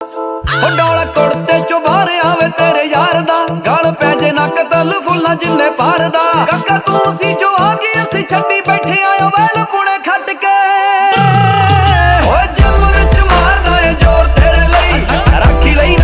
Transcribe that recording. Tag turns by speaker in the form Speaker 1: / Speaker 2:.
Speaker 1: ਹੋ ਡੋਲਾ ਕੁੜਤੇ ਚੋਂ ਬਾਹਰ ਆਵੇ ਤੇਰੇ ਯਾਰ ਦਾ, ਗਲ ਪੈ ਜੇ ਨਾ ਕਤਲ ਫੁੱਲਾਂ ਜਿੰਨੇ ਪਾਰ ਦਾ। ਕਾਕਾ ਤੂੰ ਸੀ ਜੋ